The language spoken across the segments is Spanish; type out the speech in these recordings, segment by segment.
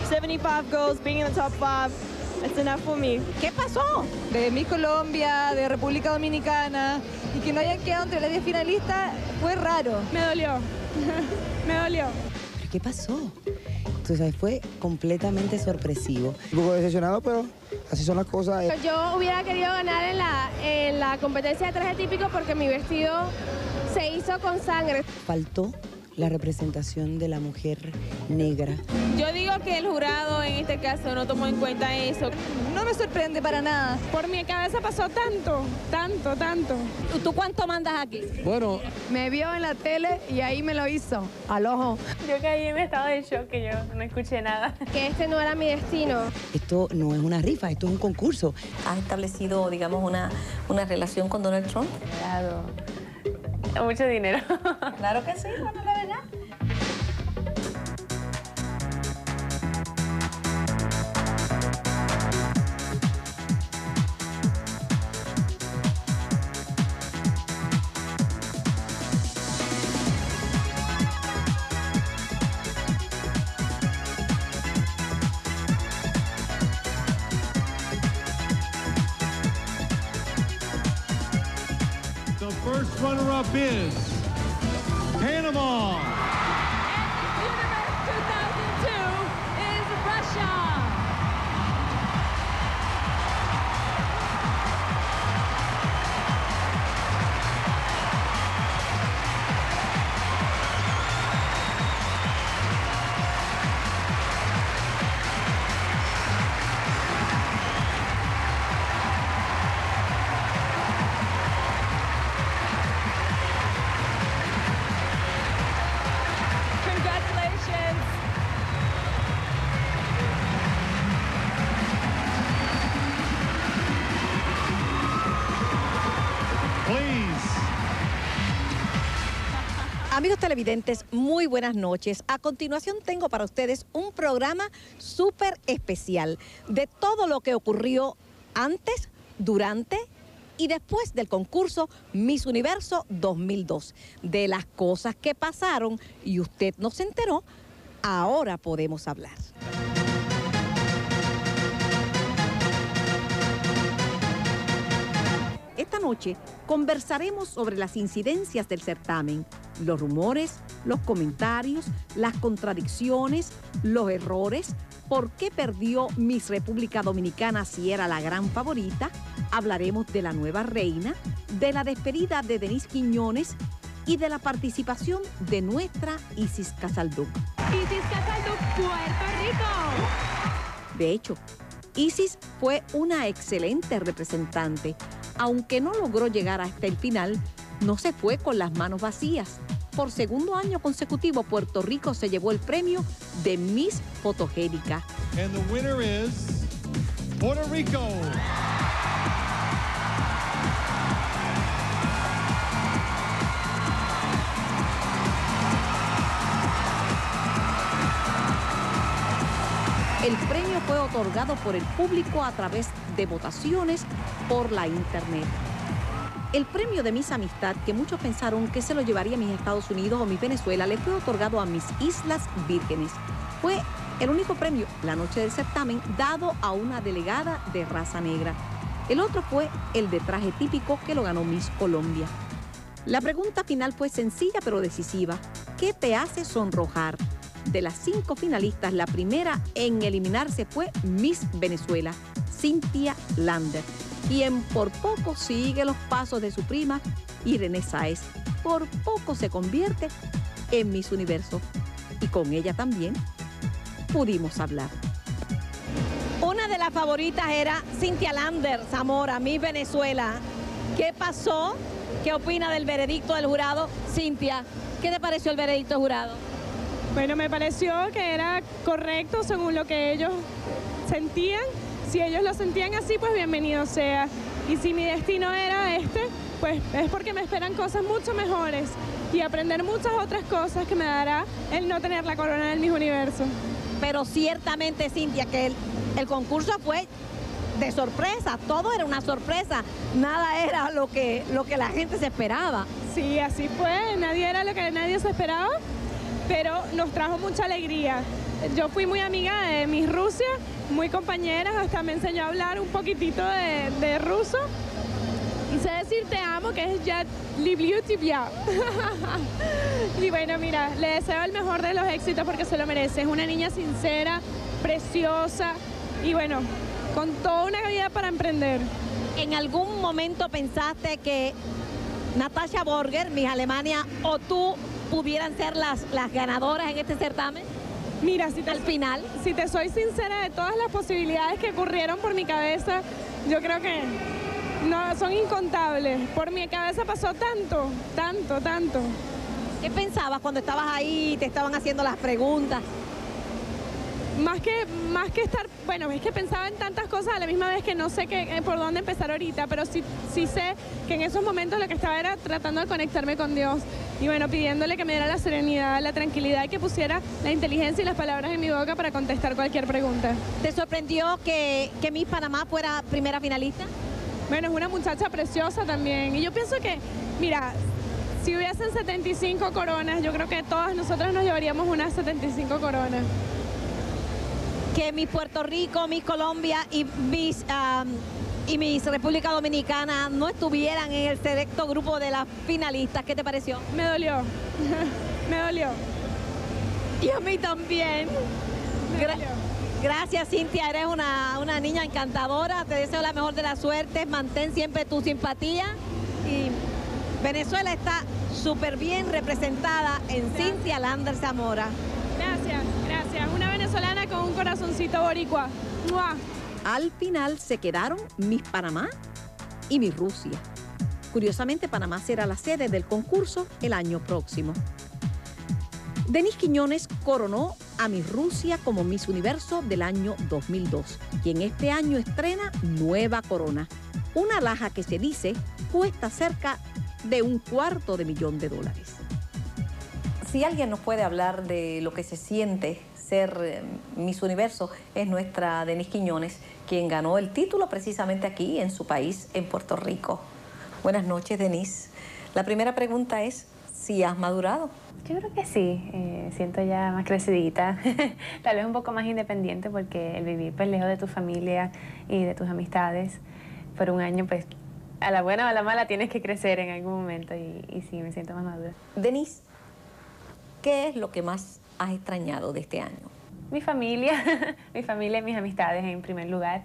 75 goals, being in the top 5, it's enough for me. ¿Qué pasó? De Miss Colombia, de República Dominicana, y que no hayan quedado entre las 10 finalistas fue raro. Me dolió, me dolió. ¿Pero qué pasó? Entonces fue completamente sorpresivo. Un poco decepcionado, pero así son las cosas. Yo hubiera querido ganar en la competencia de traje típico porque mi vestido se hizo con sangre. Faltó la representación de la mujer negra. Yo digo que el jurado en este caso no tomó en cuenta eso. No me sorprende para nada. Por mi cabeza pasó tanto. ¿Tú cuánto mandas aquí? Bueno, Me vio en la tele y ahí me lo hizo, al ojo. Yo caí en estado de shock, que yo no escuché nada. Que este no era mi destino. Esto no es una rifa, esto es un concurso. ¿Has establecido, digamos, una relación con Donald Trump? Claro. Mucho dinero. Claro que sí, bueno, la verdad. The first runner-up is Panama. Universe 2002 is Russia. Congratulations. Please. Amigos televidentes, muy buenas noches. A continuación tengo para ustedes un programa súper especial de todo lo que ocurrió antes, durante y después del concurso Miss Universo 2002. De las cosas que pasaron y usted no se enteró, ahora podemos hablar. Esta noche conversaremos sobre las incidencias del certamen, los rumores, los comentarios, las contradicciones, los errores, por qué perdió Miss República Dominicana si era la gran favorita, hablaremos de la nueva reina, de la despedida de Denise Quiñones y de la participación de nuestra Isis Casalduc. Isis Casalduc, Puerto Rico. De hecho, Isis fue una excelente representante. Aunque no logró llegar hasta el final, no se fue con las manos vacías. Por segundo año consecutivo, Puerto Rico se llevó el premio de Miss Fotogénica. And the winner is Puerto Rico. El premio fue otorgado por el público a través de votaciones por la internet. El premio de Miss Amistad, que muchos pensaron que se lo llevaría Miss Estados Unidos o Miss Venezuela, le fue otorgado a Miss Islas Vírgenes. Fue el único premio la noche del certamen dado a una delegada de raza negra. El otro fue el de traje típico, que lo ganó Miss Colombia. La pregunta final fue sencilla pero decisiva. ¿Qué te hace sonrojar? De las 5 finalistas, la primera en eliminarse fue Miss Venezuela, Cynthia Lander, quien por poco sigue los pasos de su prima, Irene Sáez. Por poco se convierte en Miss Universo. Y con ella también pudimos hablar. Una de las favoritas era Cynthia Lander, Zamora, Miss Venezuela. ¿Qué pasó? ¿Qué opina del veredicto del jurado? Cynthia, ¿qué te pareció el veredicto del jurado? Bueno, me pareció que era correcto según lo que ellos sentían. Si ellos lo sentían así, pues bienvenido sea. Y si mi destino era este, pues es porque me esperan cosas mucho mejores y aprender muchas otras cosas que me dará el no tener la corona del Miss Universo. Pero ciertamente, Cynthia, que el concurso fue de sorpresa, todo era una sorpresa, nada era lo que la gente se esperaba. Sí, así fue, nadie era lo que nadie se esperaba, pero nos trajo mucha alegría. Yo fui muy amiga de Miss Rusia, muy compañeras, hasta me enseñó a hablar un poquitito de ruso. Y sé decir te amo, que es ya Libliu Tibia. Y bueno, mira, le deseo el mejor de los éxitos porque se lo merece. Es una niña sincera, preciosa y bueno, con toda una vida para emprender. ¿En algún momento pensaste que Natascha Borger, Miss Alemania, o tú pudieran ser las ganadoras en este certamen? Mira, al final, si te soy sincera, de todas las posibilidades que ocurrieron por mi cabeza, yo creo que no, son incontables. Por mi cabeza pasó tanto, tanto, tanto. ¿Qué pensabas cuando estabas ahí y te estaban haciendo las preguntas? Más que estar, bueno, es que pensaba en tantas cosas a la misma vez que no sé por dónde empezar ahorita, pero sí sé que en esos momentos lo que estaba era tratando de conectarme con Dios y bueno, pidiéndole que me diera la serenidad, la tranquilidad y que pusiera la inteligencia y las palabras en mi boca para contestar cualquier pregunta. ¿Te sorprendió que Miss Panamá fuera primera finalista? Bueno, es una muchacha preciosa también y yo pienso que, mira, si hubiesen 75 coronas, yo creo que todas nosotras nos llevaríamos unas 75 coronas. Que Miss Puerto Rico, Miss Colombia y Miss República Dominicana no estuvieran en el selecto grupo de las finalistas. ¿Qué te pareció? Me dolió, me dolió. Y a mí también. Gracias, Cintia, eres una niña encantadora, te deseo la mejor de las suertes, mantén siempre tu simpatía y Venezuela está súper bien representada en Cintia Lander Zamora. Gracias, gracias. Una venezolana con un corazoncito boricua. ¡Mua! Al final se quedaron Miss Panamá y Miss Rusia. Curiosamente, Panamá será la sede del concurso el año próximo. Denise Quiñones coronó a Miss Rusia como Miss Universo del año 2002, y en este año estrena nueva corona. Una alhaja que se dice cuesta cerca de $250,000. Si alguien nos puede hablar de lo que se siente ser Miss Universo, es nuestra Denise Quiñones, quien ganó el título precisamente aquí en su país, en Puerto Rico. Buenas noches, Denise. La primera pregunta es si has madurado. Yo creo que sí, siento ya más crecidita, tal vez un poco más independiente porque el vivir pues lejos de tu familia y de tus amistades por un año, pues a la buena o a la mala tienes que crecer en algún momento y sí, me siento más madura. Denise, ¿qué es lo que más has extrañado de este año? Mi familia, mi familia y mis amistades en primer lugar.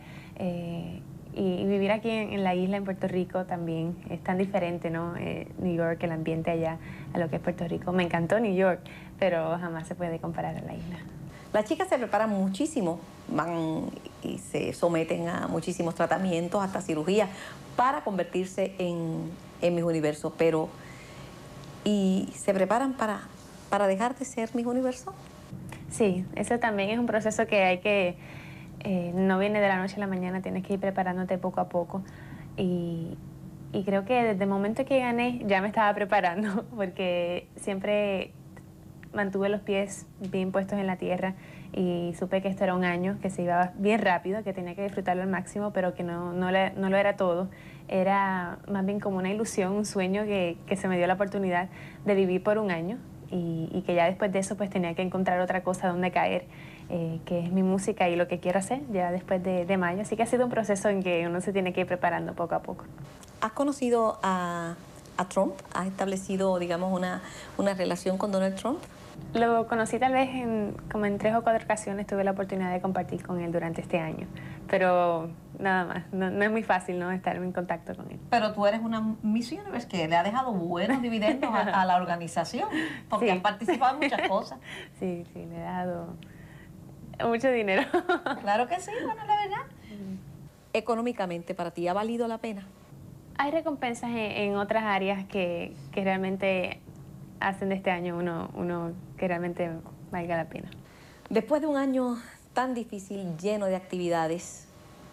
Y vivir aquí en la isla, en Puerto Rico, también es tan diferente, ¿no? New York, el ambiente allá, a lo que es Puerto Rico. Me encantó New York, pero jamás se puede comparar a la isla. Las chicas se preparan muchísimo, van y se someten a muchísimos tratamientos, hasta cirugías, para convertirse en Miss Universo, pero ¿y se preparan para dejar de ser Miss Universo? Sí, eso también es un proceso que hay que... no viene de la noche a la mañana, tienes que ir preparándote poco a poco. Y creo que desde el momento que gané ya me estaba preparando, porque siempre mantuve los pies bien puestos en la tierra y supe que esto era un año que se iba bien rápido, que tenía que disfrutarlo al máximo, pero que no lo era todo. Era más bien como una ilusión, un sueño que se me dio la oportunidad de vivir por un año y que ya después de eso pues tenía que encontrar otra cosa donde caer. Que es mi música y lo que quiero hacer ya después de mayo. Así que ha sido un proceso en que uno se tiene que ir preparando poco a poco. ¿Has conocido a Trump? ¿Has establecido, digamos, una relación con Donald Trump? Lo conocí tal vez como en 3 o 4 ocasiones, tuve la oportunidad de compartir con él durante este año. Pero nada más, no es muy fácil, ¿no?, estar en contacto con él. Pero tú eres una Miss Universe que le ha dejado buenos dividendos a la organización, porque has participado en muchas cosas. Sí, le he dado... mucho dinero. Claro que sí, bueno, la verdad. Económicamente, ¿para ti ha valido la pena? Hay recompensas en otras áreas que realmente hacen de este año uno que realmente valga la pena. Después de un año tan difícil, lleno de actividades,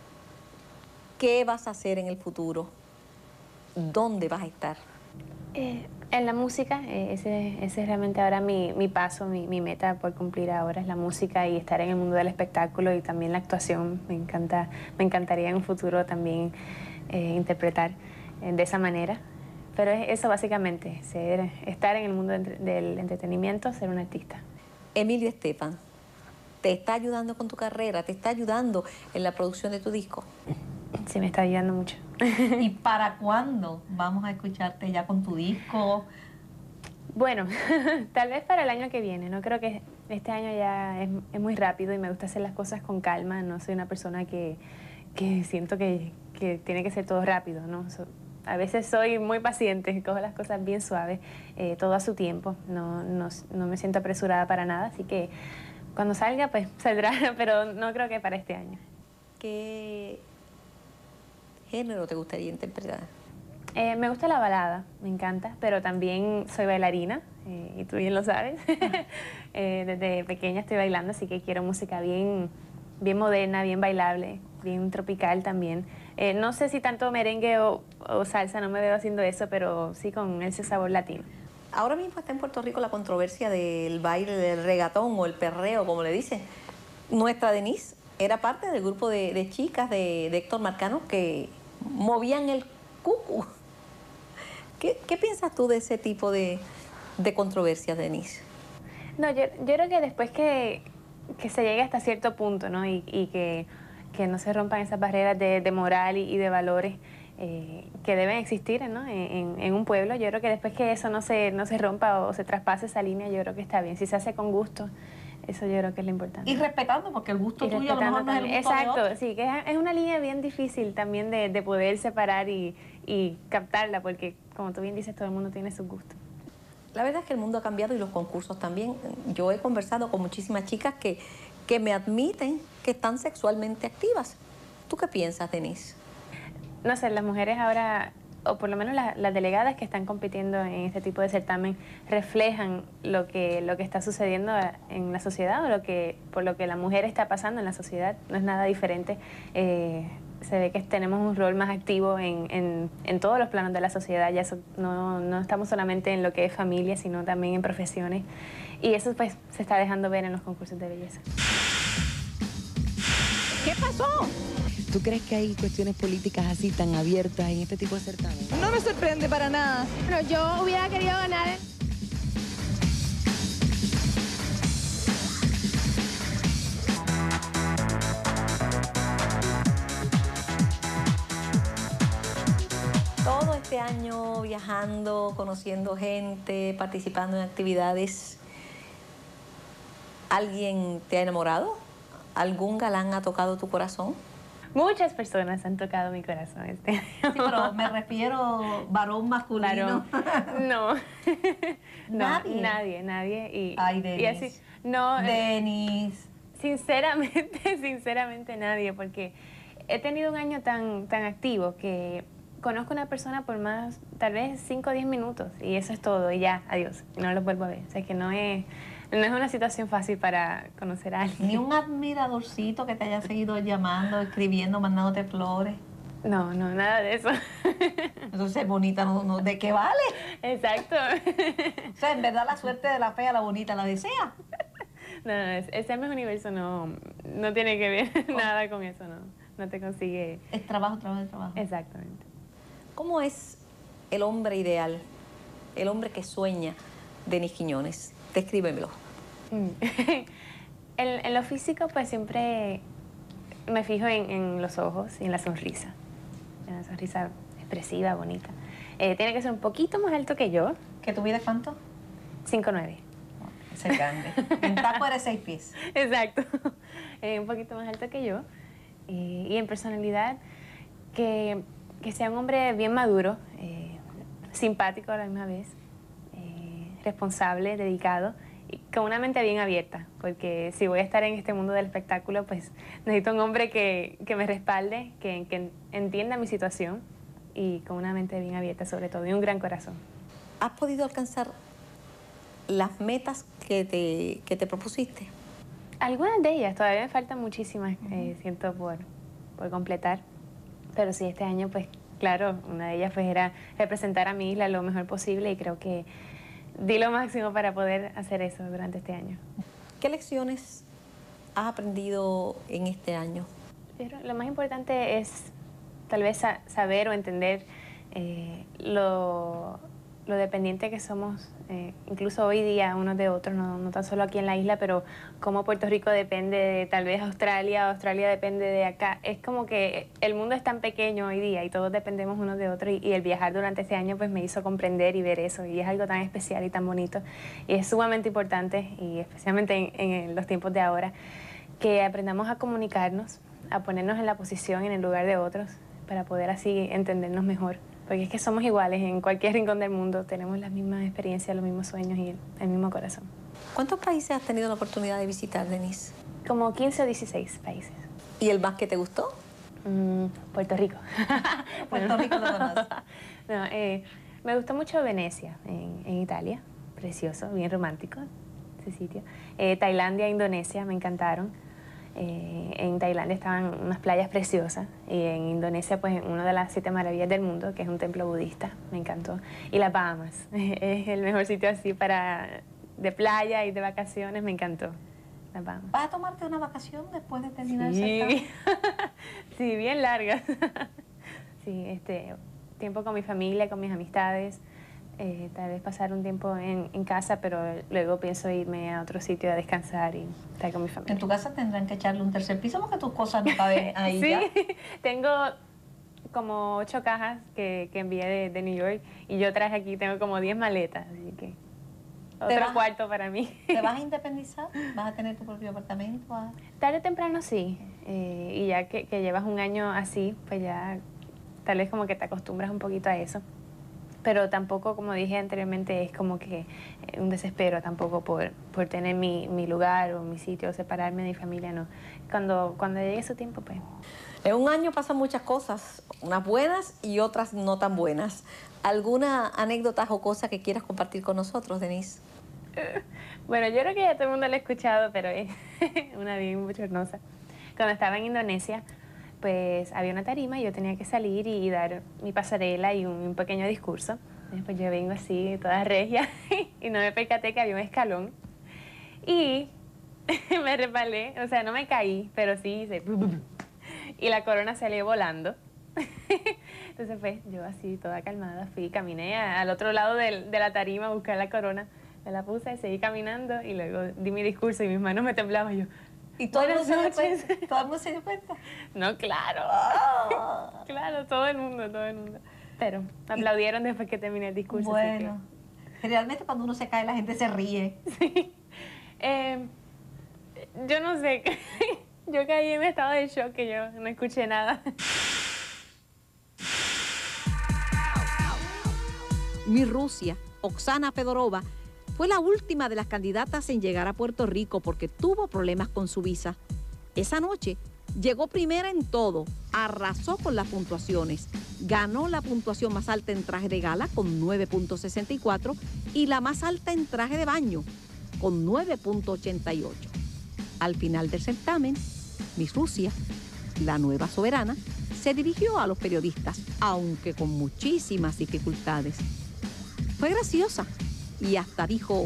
¿qué vas a hacer en el futuro? ¿Dónde vas a estar? En la música, ese es realmente ahora mi paso, mi meta por cumplir ahora es la música y estar en el mundo del espectáculo y también la actuación. Me encantaría en un futuro también interpretar de esa manera. Pero es eso básicamente, estar en el mundo del entretenimiento, ser un artista. Emilio Estefan, ¿te está ayudando con tu carrera? ¿Te está ayudando en la producción de tu disco? Sí, me está ayudando mucho. ¿Y para cuándo vamos a escucharte ya con tu disco? Bueno, tal vez para el año que viene. No creo que este año ya es muy rápido y me gusta hacer las cosas con calma. No soy una persona que siento que tiene que ser todo rápido, ¿no? A veces soy muy paciente, cojo las cosas bien suaves, todo a su tiempo. No me siento apresurada para nada, así que cuando salga, pues saldrá, pero no creo que para este año. ¿Qué género te gustaría interpretar? Me gusta la balada, me encanta, pero también soy bailarina, y tú bien lo sabes. Desde pequeña estoy bailando, así que quiero música bien moderna, bien bailable, bien tropical también. No sé si tanto merengue o salsa, no me veo haciendo eso, pero sí con ese sabor latino. Ahora mismo está en Puerto Rico la controversia del baile del regatón o el perreo, como le dicen. Nuestra Denise era parte del grupo de chicas de Héctor Marcano que movían el cucu. ¿Qué piensas tú de ese tipo de controversias, Denise? No, yo creo que después que se llegue hasta cierto punto, ¿no? Y que no se rompan esas barreras de moral y de valores que deben existir, ¿no? en un pueblo. Yo creo que después que eso no se rompa o se traspase esa línea, yo creo que está bien. Si se hace con gusto, eso yo creo que es lo importante. Y respetando, porque el gusto tuyo a lo mejor no es el gusto de otro. Exacto, sí, que es una línea bien difícil también de poder separar y captarla, porque como tú bien dices, todo el mundo tiene sus gustos. La verdad es que el mundo ha cambiado y los concursos también. Yo he conversado con muchísimas chicas que me admiten que están sexualmente activas. ¿Tú qué piensas, Denise? No sé, las mujeres ahora, o por lo menos las delegadas que están compitiendo en este tipo de certamen, reflejan lo que está sucediendo en la sociedad o por lo que la mujer está pasando en la sociedad. No es nada diferente. Se ve que tenemos un rol más activo en todos los planos de la sociedad. Ya no estamos solamente en lo que es familia, sino también en profesiones. Y eso pues se está dejando ver en los concursos de belleza. ¿Qué pasó? ¿Tú crees que hay cuestiones políticas así tan abiertas en este tipo de certámenes? No me sorprende para nada. Bueno, yo hubiera querido ganar. Todo este año viajando, conociendo gente, participando en actividades. ¿Alguien te ha enamorado? ¿Algún galán ha tocado tu corazón? Muchas personas han tocado mi corazón este año. Sí, pero me refiero varón masculino. Varón. No. ¿Nadie? Nadie. Ay, Denise. Y así, no. Denise. Sinceramente nadie, porque he tenido un año tan activo que conozco a una persona por más, tal vez 5 o 10 minutos, y eso es todo, y ya, adiós, no lo vuelvo a ver. O sea, que no es una situación fácil para conocer a alguien. Ni un admiradorcito que te haya seguido llamando, escribiendo, mandándote flores. No, nada de eso. Entonces, bonita, ¿de qué vale? Exacto. O sea, en verdad la suerte de la fea, la bonita, la desea. No, ese Miss Universo no tiene que ver nada con eso, no te consigue. Es trabajo. Exactamente. ¿Cómo es el hombre ideal, el hombre que sueña, Denise Quiñones? Descríbemelo. En lo físico, pues siempre me fijo en los ojos y en la sonrisa. En la sonrisa expresiva, bonita. Tiene que ser un poquito más alto que yo. ¿Que tu vida es cuánto? 5'9". Ese es grande. En taco eres 6 pies. Exacto. Un poquito más alto que yo. Y en personalidad, que sea un hombre bien maduro, simpático a la misma vez, responsable, dedicado y con una mente bien abierta, porque si voy a estar en este mundo del espectáculo, pues necesito un hombre que me respalde, que entienda mi situación y con una mente bien abierta sobre todo y un gran corazón. ¿Has podido alcanzar las metas que te propusiste? Algunas de ellas, todavía me faltan muchísimas, siento por completar, pero sí, este año pues claro, una de ellas pues era representar a mi isla lo mejor posible y creo que di lo máximo para poder hacer eso durante este año. ¿Qué lecciones has aprendido en este año? Lo más importante es tal vez saber o entender lo dependiente que somos, incluso hoy día, unos de otros, no tan solo aquí en la isla, pero como Puerto Rico depende de tal vez Australia depende de acá. Es como que el mundo es tan pequeño hoy día y todos dependemos unos de otros, y el viajar durante este año pues me hizo comprender y ver eso, y es algo tan especial y tan bonito, y es sumamente importante, y especialmente en los tiempos de ahora, que aprendamos a comunicarnos, a ponernos en la posición, en el lugar de otros, para poder así entendernos mejor. Porque es que somos iguales en cualquier rincón del mundo, tenemos las mismas experiencias, los mismos sueños y el mismo corazón. ¿Cuántos países has tenido la oportunidad de visitar, Denise? Como 15 o 16 países. ¿Y el más que te gustó? Puerto Rico. Puerto Rico lo conoces. No, me gustó mucho Venecia, en Italia. Precioso, bien romántico ese sitio. Tailandia, Indonesia, me encantaron. En Tailandia estaban unas playas preciosas, y en Indonesia pues una de las 7 maravillas del mundo, que es un templo budista, me encantó. Y las Bahamas, es el mejor sitio así de playa y de vacaciones, me encantó. Las Bahamas. ¿Vas a tomarte una vacación después de terminar el certamen? Sí, bien larga. Sí, tiempo con mi familia, con mis amistades. Tal vez pasar un tiempo en casa, pero luego pienso irme a otro sitio a descansar y estar con mi familia. En tu casa tendrán que echarle un tercer piso porque tus cosas no caben ahí. Sí, ya. Tengo como 8 cajas que envié de New York, y yo traje aquí, tengo como 10 maletas, así que otro cuarto para mí. ¿Te vas a independizar? ¿Vas a tener tu propio apartamento? Tarde o temprano sí, y ya que llevas un año así, pues ya tal vez como que te acostumbras un poquito a eso. Pero tampoco, como dije anteriormente, es como que un desespero tampoco por tener mi lugar o mi sitio, separarme de mi familia, no. Cuando llegue su tiempo, pues. En un año pasan muchas cosas, unas buenas y otras no tan buenas. ¿Alguna anécdota o cosa que quieras compartir con nosotros, Denise? Bueno, yo creo que ya todo el mundo lo ha escuchado, pero es una bien bochornosa. Cuando estaba en Indonesia, pues había una tarima y yo tenía que salir y dar mi pasarela y un pequeño discurso. Después yo vengo así, toda regia, y no me percaté que había un escalón. Y me resbalé, o sea, no me caí, pero sí hice... Y la corona salió volando. Entonces pues yo así, toda calmada, caminé al otro lado de la tarima a buscar la corona. Me la puse, seguí caminando y luego di mi discurso y mis manos me temblaban. Y yo... ¿Y todo el mundo se dio cuenta? ¿Todo el mundo se dio cuenta? No, claro. Claro, todo el mundo. Pero me aplaudieron después que terminé el discurso. Bueno, generalmente cuando uno se cae la gente se ríe. Sí. Yo no sé, yo caí en estado de shock, que yo no escuché nada. Miss Rusia, Oksana Fedorova, fue la última de las candidatas en llegar a Puerto Rico porque tuvo problemas con su visa. Esa noche llegó primera en todo, arrasó con las puntuaciones, ganó la puntuación más alta en traje de gala con 9.64 y la más alta en traje de baño con 9.88. Al final del certamen, Miss Rusia, la nueva soberana, se dirigió a los periodistas, aunque con muchísimas dificultades. Fue graciosa y hasta dijo...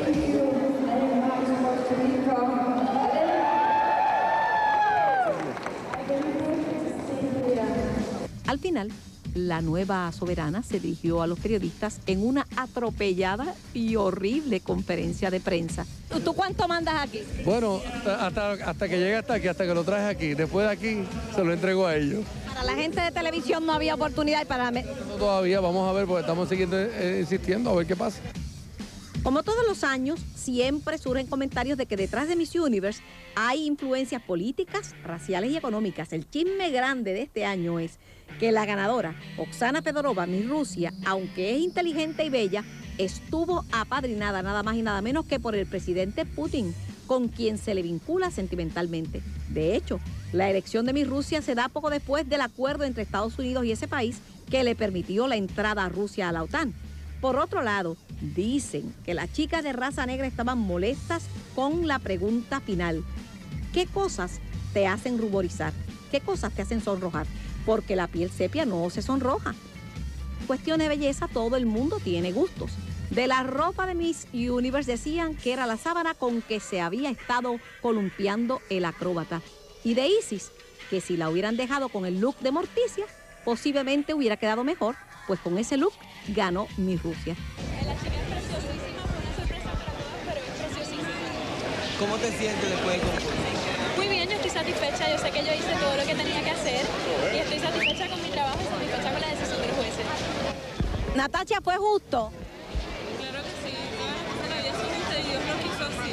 Al final, la nueva soberana se dirigió a los periodistas en una atropellada y horrible conferencia de prensa. ¿Tú cuánto mandas aquí? Bueno, hasta que llegue hasta aquí, hasta que lo traje aquí. Después de aquí, se lo entrego a ellos. Para la gente de televisión no había oportunidad y para... No, todavía, vamos a ver, porque estamos siguiendo insistiendo, a ver qué pasa. Como todos los años, siempre surgen comentarios de que detrás de Miss Universe hay influencias políticas, raciales y económicas. El chisme grande de este año es que la ganadora, Oksana Fedorova, Miss Rusia, aunque es inteligente y bella, estuvo apadrinada nada más y nada menos que por el presidente Putin, con quien se le vincula sentimentalmente. De hecho, la elección de Miss Rusia se da poco después del acuerdo entre Estados Unidos y ese país que le permitió la entrada a Rusia a la OTAN. Por otro lado, dicen que las chicas de raza negra estaban molestas con la pregunta final. ¿Qué cosas te hacen ruborizar? ¿Qué cosas te hacen sonrojar? Porque la piel sepia no se sonroja. Cuestiones de belleza, todo el mundo tiene gustos. De la ropa de Miss Universe decían que era la sábana con que se había estado columpiando el acróbata. Y de Isis, que si la hubieran dejado con el look de Morticia, posiblemente hubiera quedado mejor. pues con ese look ganó Miss Rusia. La chica es preciosísima, fue una sorpresa para todos, pero es preciosísima. ¿Cómo te sientes después del concurso? Muy bien, yo estoy satisfecha, yo sé que yo hice todo lo que tenía que hacer y estoy satisfecha con mi trabajo y satisfecha con la decisión de los jueces. Natacha, ¿fue justo? Claro que sí, todas las cosas de la vida son justas y Dios lo quiso así.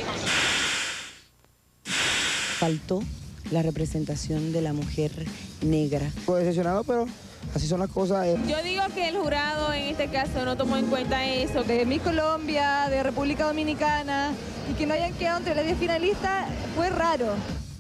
Faltó la representación de la mujer negra. Fue decepcionado, pero así son las cosas. Yo digo que el jurado en este caso no tomó en cuenta eso. De Miss Colombia, de República Dominicana, y que no hayan quedado entre las 10 finalistas fue raro.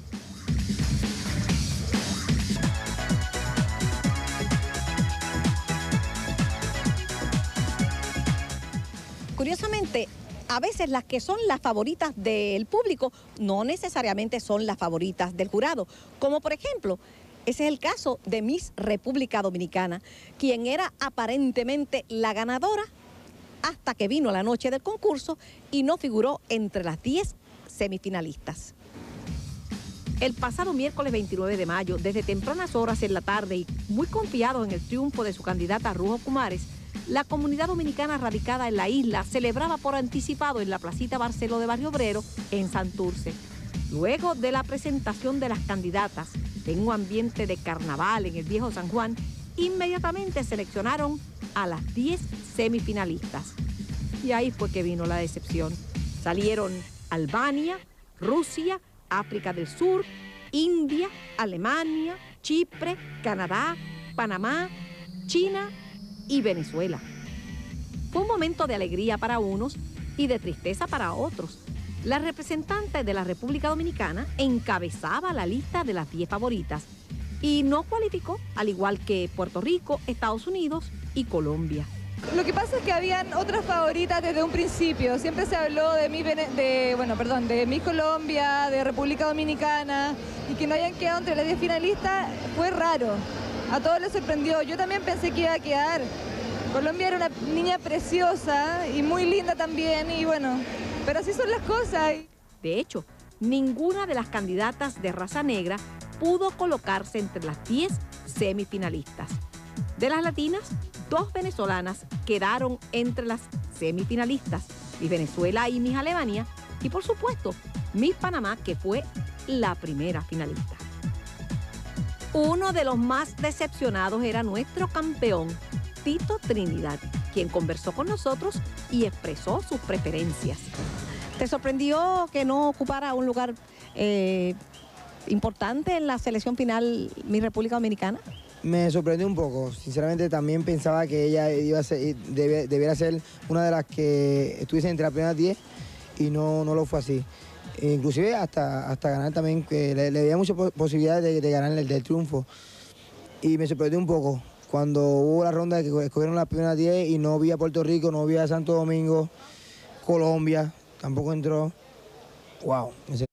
Curiosamente, a veces las que son las favoritas del público no necesariamente son las favoritas del jurado, como por ejemplo, ese es el caso de Miss República Dominicana, quien era aparentemente la ganadora hasta que vino la noche del concurso y no figuró entre las 10 semifinalistas. El pasado miércoles 29 de mayo, desde tempranas horas en la tarde y muy confiados en el triunfo de su candidata Rujo Kumares, la comunidad dominicana radicada en la isla celebraba por anticipado en la placita Barceló de Barrio Obrero en Santurce. Luego de la presentación de las candidatas en un ambiente de carnaval en el Viejo San Juan, inmediatamente seleccionaron a las 10 semifinalistas. Y ahí fue que vino la decepción. Salieron Albania, Rusia, África del Sur, India, Alemania, Chipre, Canadá, Panamá, China y Venezuela. Fue un momento de alegría para unos y de tristeza para otros. La representante de la República Dominicana encabezaba la lista de las 10 favoritas y no cualificó, al igual que Puerto Rico, Estados Unidos y Colombia. Lo que pasa es que habían otras favoritas desde un principio. Siempre se habló de Miss Colombia, de República Dominicana, y que no hayan quedado entre las 10 finalistas fue raro. A todos les sorprendió. Yo también pensé que iba a quedar. Colombia era una niña preciosa y muy linda también, y bueno, pero así son las cosas. De hecho, ninguna de las candidatas de raza negra pudo colocarse entre las 10 semifinalistas. De las latinas, 2 venezolanas quedaron entre las semifinalistas, Miss Venezuela y Miss Alemania, y por supuesto, Miss Panamá, que fue la primera finalista. Uno de los más decepcionados era nuestro campeón, Tito Trinidad, quien conversó con nosotros y expresó sus preferencias. ¿Te sorprendió que no ocupara un lugar importante en la selección final Miss República Dominicana? Me sorprendió un poco. Sinceramente también pensaba que ella debiera ser una de las que estuviese entre las primeras 10 y no lo fue así. Inclusive hasta ganar también, que le veía muchas posibilidades de ganar el del triunfo. Y me sorprendió un poco cuando hubo la ronda de que escogieron las primeras 10 y no vi a Puerto Rico, no vi a Santo Domingo, Colombia, tampoco entró. Wow.